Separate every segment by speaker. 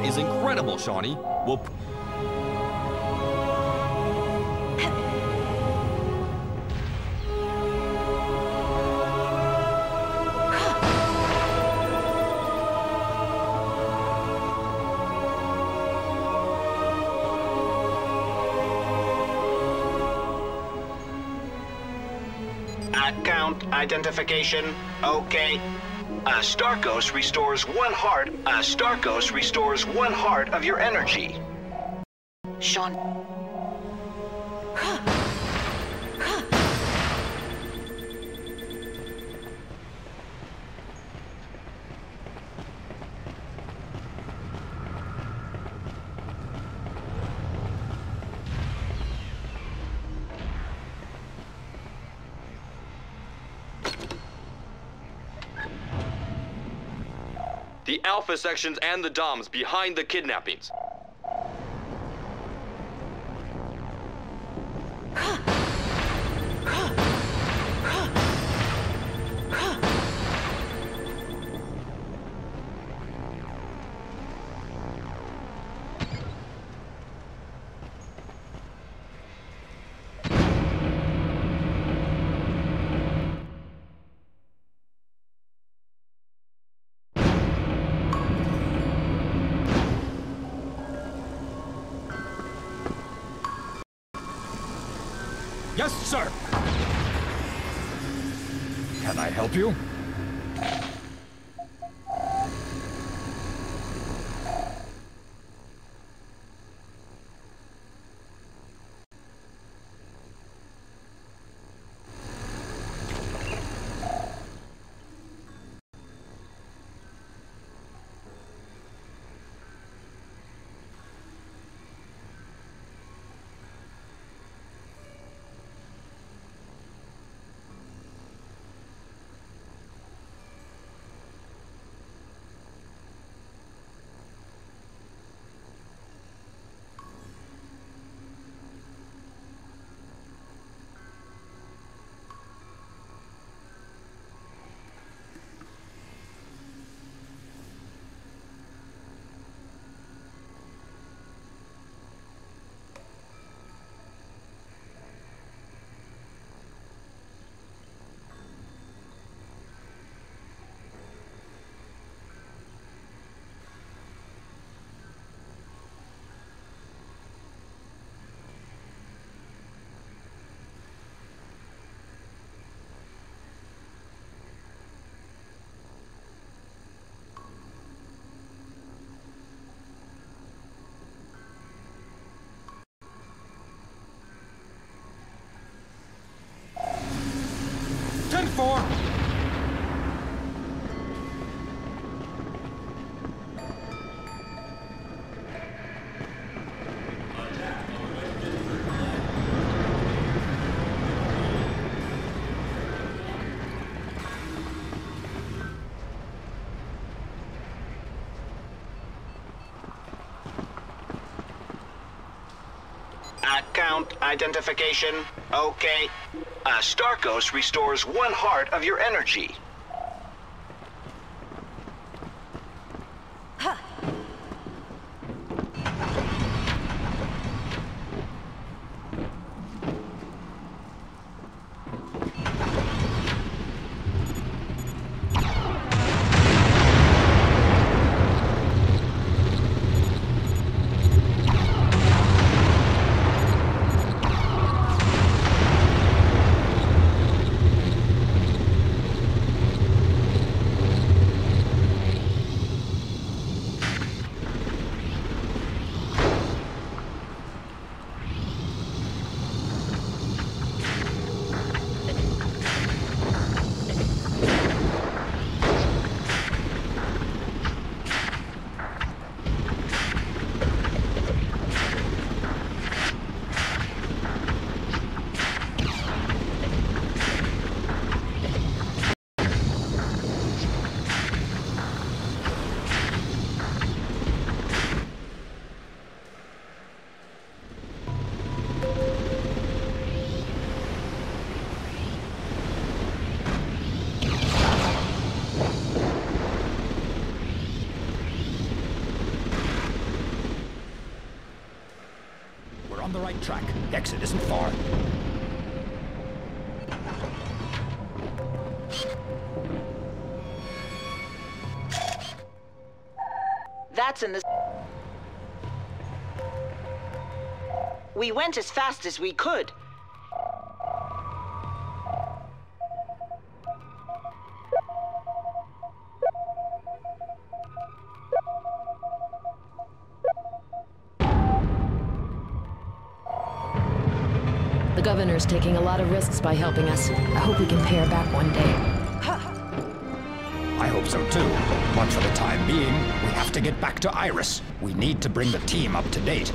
Speaker 1: is incredible, Shawnee. We'll...
Speaker 2: Account identification. Okay. A Starkos restores 1 heart. A Starkos restores 1 heart of your energy.
Speaker 3: Sean.
Speaker 1: The Alpha sections and the DOMs behind the kidnappings.
Speaker 4: Yes, sir! Can I help you? For
Speaker 2: Account identification. Okay. A Starkos restores 1 heart of your energy.
Speaker 4: The exit isn't far.
Speaker 3: That's in the... We went as fast as we could.
Speaker 5: The governor's taking a lot of risks by helping us. I hope we can pay her back one day.
Speaker 4: I hope so too. But for the time being, we have to get back to Iris. We need to bring the team up to date.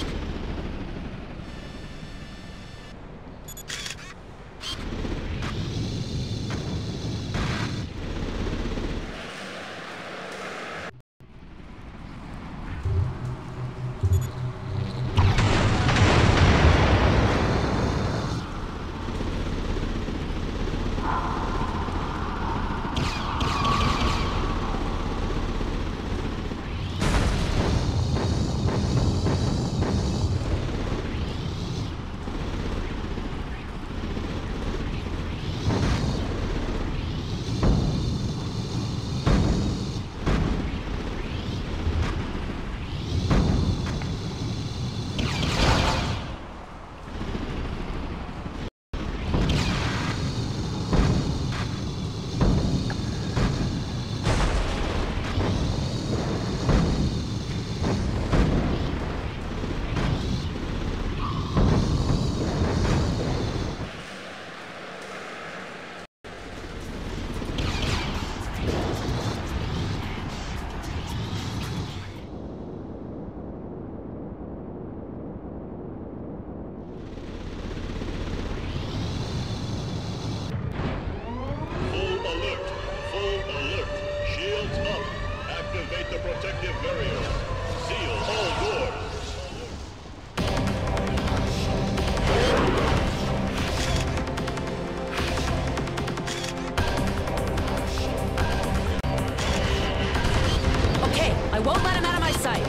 Speaker 5: I won't let him out of my sight.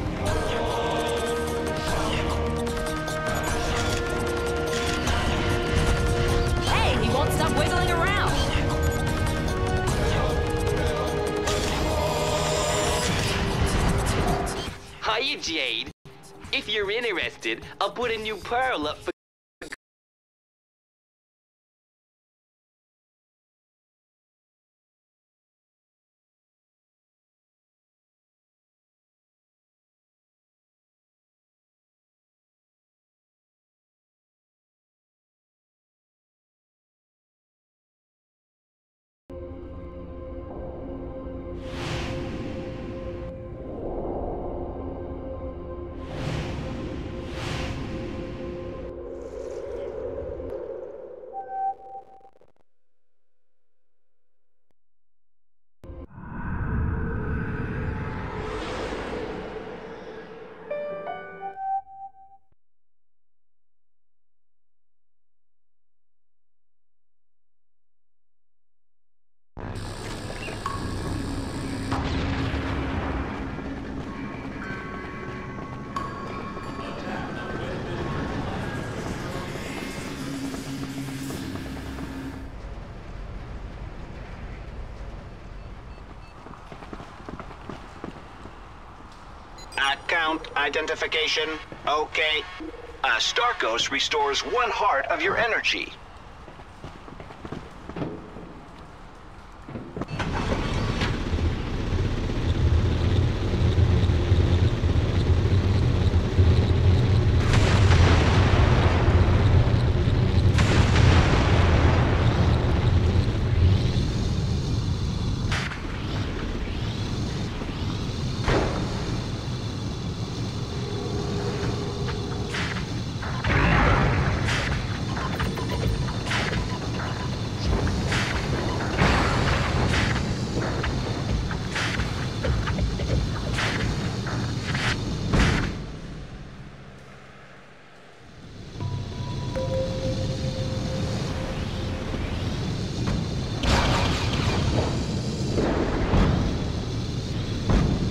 Speaker 5: Hey, he won't stop wiggling around.
Speaker 6: Hiya, Jade. If you're interested, I'll put a new pearl up for...
Speaker 2: Account identification. Okay. Starkos restores 1 heart of your energy.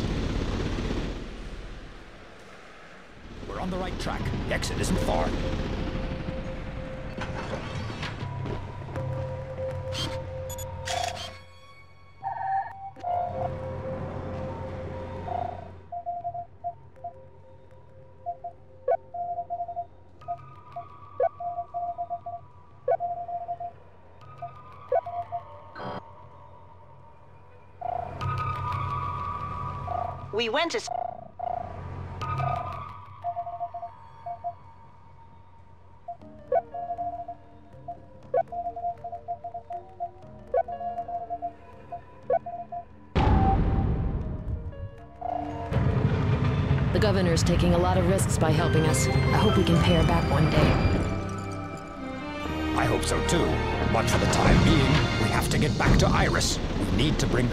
Speaker 4: We're on the right track. The exit isn't far.
Speaker 3: We went as...
Speaker 5: The governor's taking a lot of risks by helping us. I hope we can pay her back one day.
Speaker 4: I hope so too. But for the time being, we have to get back to Iris. We need to bring the...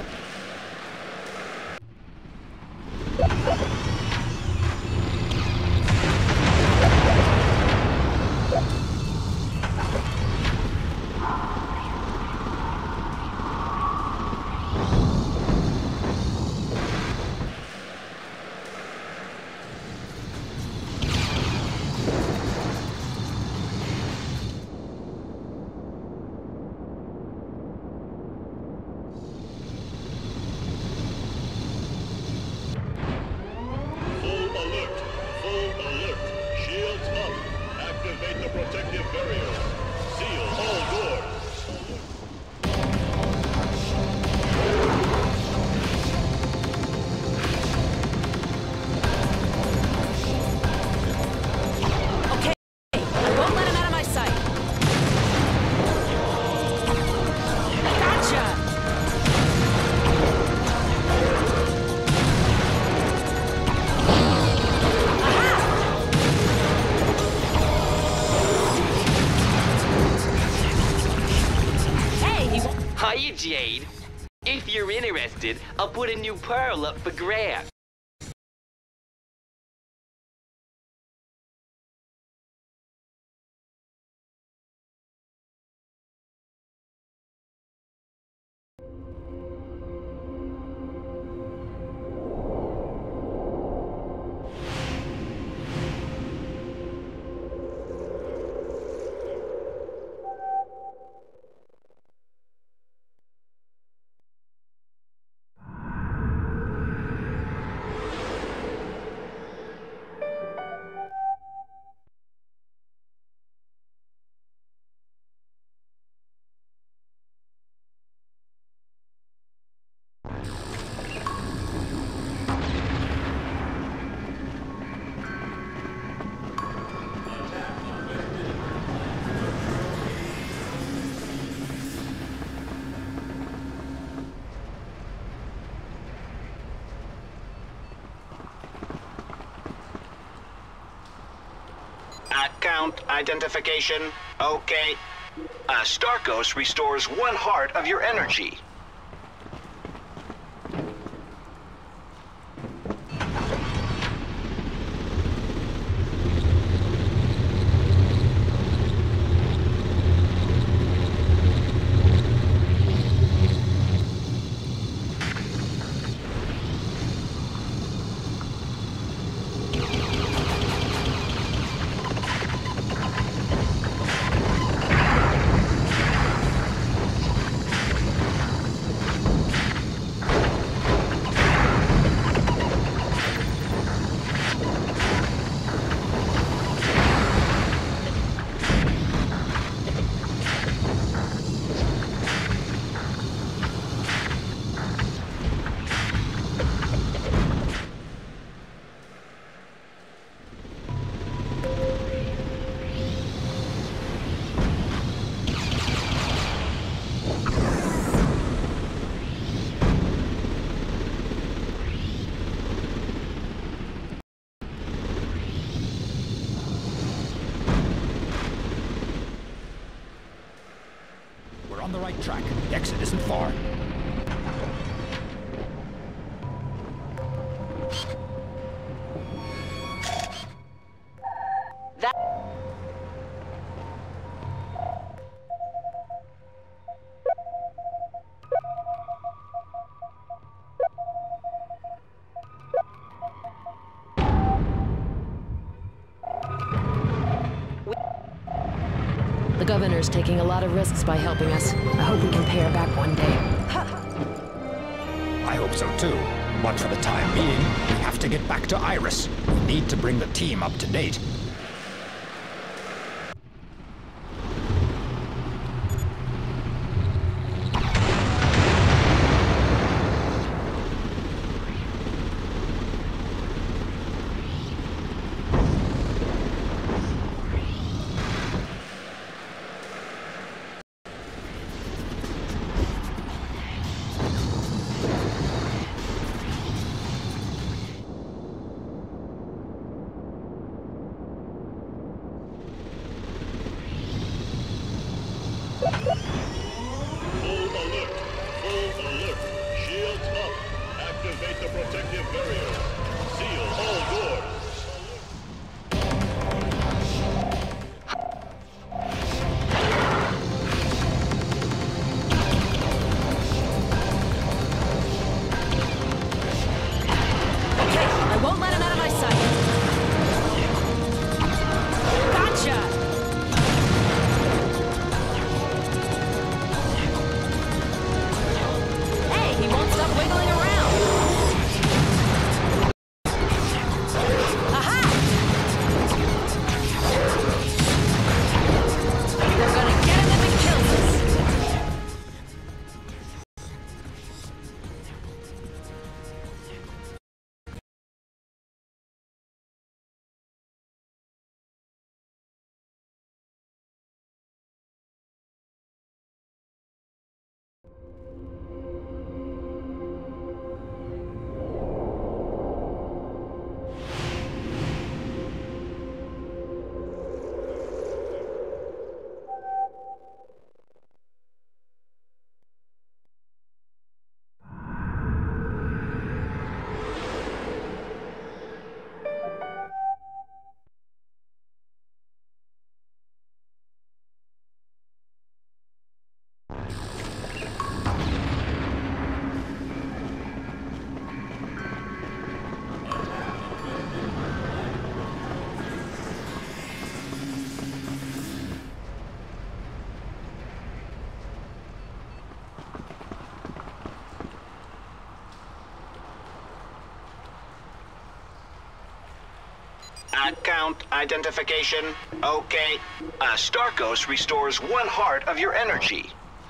Speaker 6: Hiya, Jade. If you're interested, I'll put a new pearl up for grabs.
Speaker 2: Account identification. Okay. Starkos restores 1 heart of your energy.
Speaker 4: On the right track. The exit isn't far.
Speaker 5: The governor's taking a lot of risks by helping us. I hope we can pay her back one day.
Speaker 4: I hope so too. But for the time being, we have to get back to Iris. We need to bring the team up to date.
Speaker 7: Full alert! Full alert! Shields up! Activate the protective barriers! Seal all doors!
Speaker 5: Okay, I won't let him out of my sight. Gotcha! Hey, he won't stop wiggling around. Aha! We're gonna get him if he kills us.
Speaker 2: Account identification. Okay. Starkos restores 1 heart of your energy.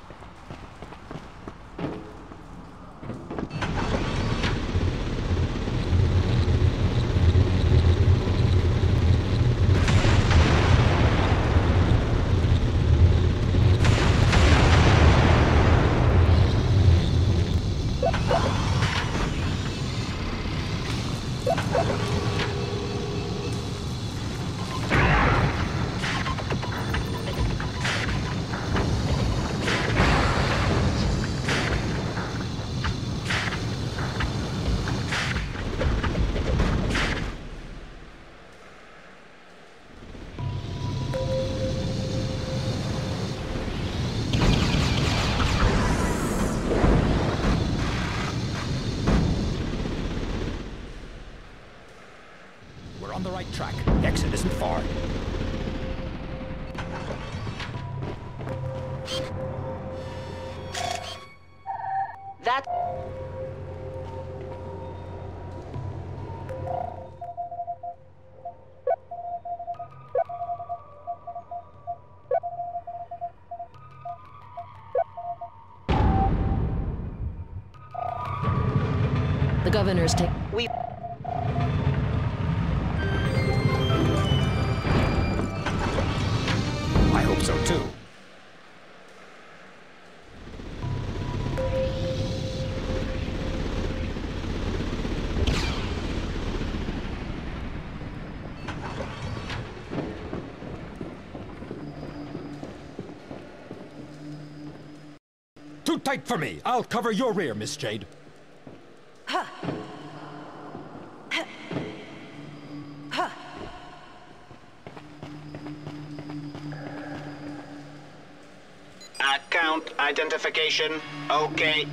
Speaker 4: We're on the right track. The exit isn't far.
Speaker 3: That...
Speaker 5: The governor's
Speaker 3: We...
Speaker 4: I hope so too. Too tight for me. I'll cover your rear, Miss Jade.
Speaker 2: Account identification. Okay.